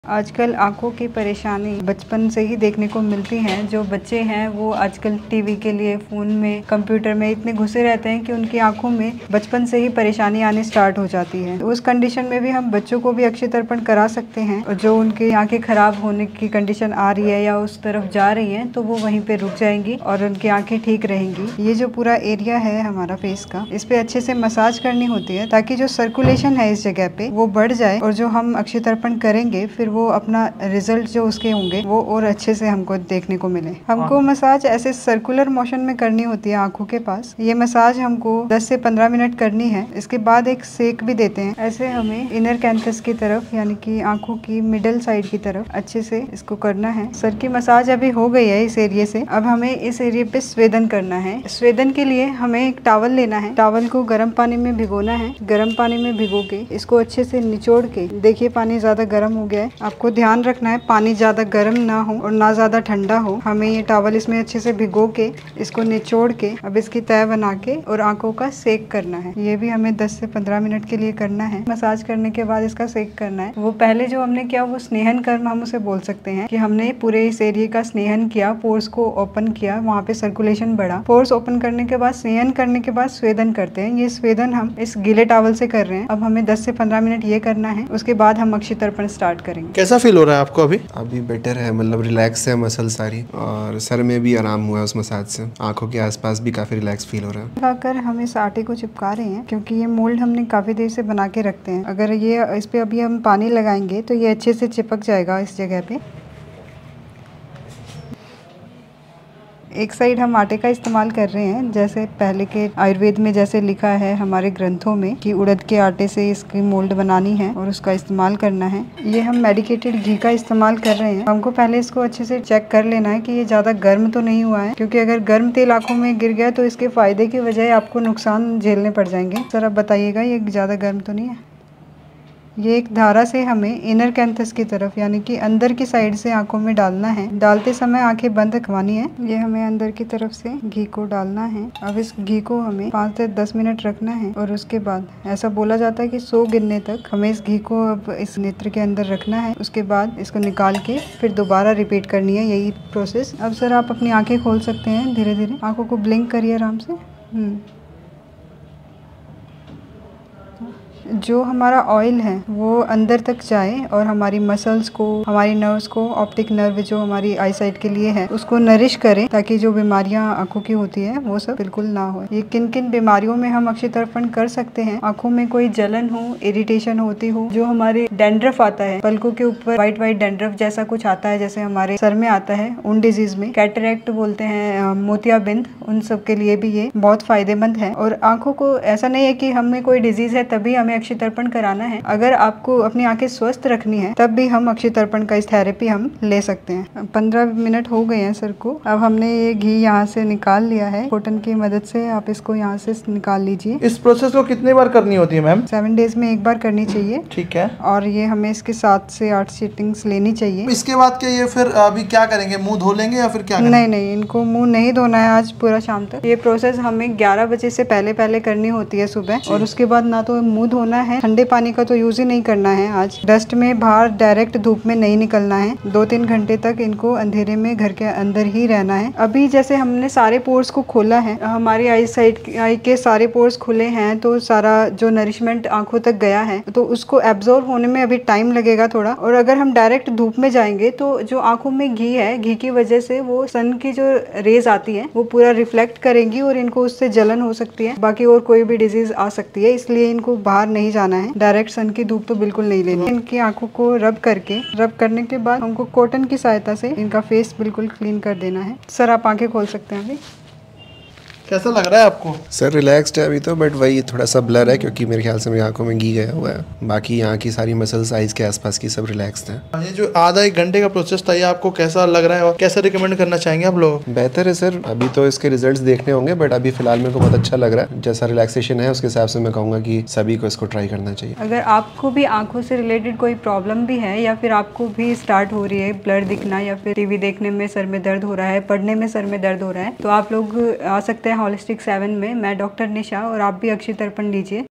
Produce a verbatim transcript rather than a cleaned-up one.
आजकल आँखों की परेशानी बचपन से ही देखने को मिलती हैं। जो बच्चे हैं वो आजकल टीवी के लिए, फ़ोन में, कंप्यूटर में इतने घुसे रहते हैं कि उनकी आँखों में बचपन से ही परेशानी आनी स्टार्ट हो जाती है। उस कंडीशन में भी हम बच्चों को भी अक्षि तर्पण करा सकते हैं और जो उनकी आँखें खराब होने की कंडीशन आ रही है या उस तरफ जा रही है तो वो वहीं पे रुक जाएंगी और उनकी आँखें ठीक रहेंगी। ये जो पूरा एरिया है हमारा फेस का, इस पे अच्छे से मसाज करनी होती है ताकि जो सर्कुलेशन है इस जगह पे वो बढ़ जाए और जो हम अक्षि तर्पण करेंगे फिर वो अपना रिजल्ट जो उसके होंगे वो और अच्छे से हमको देखने को मिले। हमको मसाज ऐसे सर्कुलर मोशन में करनी होती है आंखों के पास। ये मसाज हमको दस से पंद्रह मिनट करनी है। इसके बाद एक सेक भी देते हैं। ऐसे हमें इनर कैंथस की तरफ यानी कि आंखों की मिडल साइड की तरफ अच्छे से इसको करना है। सर की मसाज अभी हो गई है इस एरिया से। अब हमें इस एरिया पे स्वेदन करना है। स्वेदन के लिए हमें एक टॉवल लेना है। टॉवल को गर्म पानी में भिगोना है। गर्म पानी में भिगो के इसको अच्छे से निचोड़ के, देखिए पानी ज्यादा गर्म हो गया है, आपको ध्यान रखना है पानी ज्यादा गर्म ना हो और ना ज्यादा ठंडा हो। हमें ये टॉवल इसमें अच्छे से भिगो के इसको निचोड़ के अब इसकी तह बना के और आंखों का सेक करना है। ये भी हमें दस से पंद्रह मिनट के लिए करना है। मसाज करने के बाद इसका सेक करना है। वो पहले जो हमने किया वो स्नेहन कर्म हम उसे बोल सकते हैं कि हमने पूरे इस एरिया का स्नेहन किया, पोर्स को ओपन किया, वहाँ पे सर्कुलेशन बढ़ा। पोर्स ओपन करने के बाद स्नेहन करने के बाद स्वेदन करते हैं। ये स्वेदन हम इस गीले टॉवल से कर रहे हैं। अब हमें दस से पंद्रह मिनट ये करना है। उसके बाद हम अक्षि तर्पण स्टार्ट करेंगे। कैसा फील हो रहा है आपको अभी? अभी बेटर है, मतलब रिलैक्स है मसल सारी, और सर में भी आराम हुआ है उस मसाज से। आंखों के आसपास भी काफी रिलैक्स फील हो रहा है। लगाकर हम इस आटे को चिपका रहे हैं क्योंकि ये मोल्ड हमने काफी देर से बना के रखते हैं। अगर ये इस पे अभी हम पानी लगाएंगे तो ये अच्छे से चिपक जाएगा इस जगह पे। एक साइड हम आटे का इस्तेमाल कर रहे हैं, जैसे पहले के आयुर्वेद में जैसे लिखा है हमारे ग्रंथों में कि उड़द के आटे से इसकी मोल्ड बनानी है और उसका इस्तेमाल करना है। ये हम मेडिकेटेड घी का इस्तेमाल कर रहे हैं। हमको पहले इसको अच्छे से चेक कर लेना है कि ये ज्यादा गर्म तो नहीं हुआ है, क्योंकि अगर गर्म तेल आंखों में गिर गया तो इसके फायदे की बजाय आपको नुकसान झेलने पड़ जाएंगे। सर आप बताइएगा ये ज्यादा गर्म तो नहीं है? ये एक धारा से हमें इनर कैंथस की तरफ यानी कि अंदर की साइड से आंखों में डालना है। डालते समय आंखें बंद रखवानी है। ये हमें अंदर की तरफ से घी को डालना है। अब इस घी को हमें पाँच से दस मिनट रखना है और उसके बाद ऐसा बोला जाता है कि सौ गिनने तक हमें इस घी को अब इस नेत्र के अंदर रखना है। उसके बाद इसको निकाल के फिर दोबारा रिपीट करनी है यही प्रोसेस। अब सर आप अपनी आँखें खोल सकते हैं धीरे धीरे। आँखों को ब्लिंक करिए आराम से। हम्म जो हमारा ऑयल है वो अंदर तक जाए और हमारी मसल्स को, हमारी नर्व्स को, ऑप्टिक नर्व जो हमारी आई साइट के लिए है उसको नरिश करें ताकि जो बीमारियां आंखों की होती है वो सब बिल्कुल ना हो। ये किन किन बीमारियों में हम अक्षि तर्पण कर सकते हैं? आंखों में कोई जलन हो, इरिटेशन होती हो, जो हमारे डैंड्रफ आता है पलकों के ऊपर, व्हाइट व्हाइट डैंड्रफ जैसा कुछ आता है जैसे हमारे सर में आता है, उन डिजीज में, कैटरेक्ट बोलते हैं, मोतियाबिंद, उन सब के लिए भी ये बहुत फायदेमंद है। और आंखों को ऐसा नहीं है कि हमें कोई डिजीज है तभी हमें अक्षि तर्पण कराना है। अगर आपको अपनी आंखें स्वस्थ रखनी है तब भी हम अक्षि तर्पण का इस थेरेपी हम ले सकते हैं। पंद्रह मिनट हो गए हैं सर को। अब हमने ये घी यहाँ से निकाल लिया है। कॉटन की मदद से आप इसको यहाँ से निकाल लीजिए। इस प्रोसेस को कितनी बार करनी होती है मैम? सेवन डेज में एक बार करनी चाहिए। ठीक है। और ये हमें इसके सात से आठ सीटिंग्स लेनी चाहिए। इसके बाद क्या ये फिर अभी क्या करेंगे? मुंह धो लेंगे या फिर क्या करेंगे? नहीं नहीं, इनको मुंह नहीं धोना है आज पूरा शाम तक। ये प्रोसेस हमें ग्यारह बजे से पहले पहले करनी होती है सुबह, और उसके बाद ना तो मुंह धोना है, ठंडे पानी का तो यूज ही नहीं करना है आज। डस्ट में बाहर डायरेक्ट धूप में नहीं निकलना है। दो तीन घंटे तक इनको अंधेरे में घर के अंदर ही रहना है। अभी जैसे हमने सारे पोर्स को खोला है, हमारी आई साइड आई के सारे पोर्स खुले हैं, तो सारा जो नरिशमेंट आंखों तक गया है तो उसको एब्जॉर्ब होने में अभी टाइम लगेगा थोड़ा। और अगर हम डायरेक्ट धूप में जाएंगे तो जो आंखों में घी है, घी की वजह से वो सन की जो रेज आती है वो पूरा रिफ्लेक्ट करेंगी और इनको उससे जलन हो सकती है, बाकी और कोई भी डिजीज आ सकती है। इसलिए इनको बाहर नहीं जाना है, डायरेक्ट सन की धूप तो बिल्कुल नहीं लेनी। इनकी आंखों को रब करके, रब करने के बाद हमको कॉटन की सहायता से इनका फेस बिल्कुल क्लीन कर देना है। सर आप आंखें खोल सकते हैं अभी। कैसा लग रहा है आपको? सर रिलैक्स्ड है अभी तो, बट वही थोड़ा सा ब्लर है क्योंकि मेरे ख्याल से मेरी आंखों में घी गया हुआ है। बाकी यहाँ की सारी मसल साइज के आसपास की सब रिलैक्स्ड है। ये जो आधा एक घंटे का प्रोसेस था ये आपको कैसा लग रहा है और कैसा रिकमेंड करना चाहेंगे आप लोग? बेहतर है सर, अभी तो इसके रिजल्ट्स देखने होंगे, बट अभी फिलहाल मेरे को बहुत अच्छा लग रहा है। जैसा रिलैक्सेशन है उसके हिसाब से मैं कहूँगा कि सभी को इसको ट्राई करना चाहिए। अगर आपको भी आंखों से रिलेटेड कोई प्रॉब्लम भी है या फिर आपको भी स्टार्ट हो रही है ब्लर दिखना या फिर टीवी देखने में सर में दर्द हो रहा है, पढ़ने में सर में दर्द हो रहा है, तो आप लोग आ सकते हैं होलिस्टिक सेवन में। मैं डॉक्टर निशा, और आप भी अक्षि तर्पण लीजिए।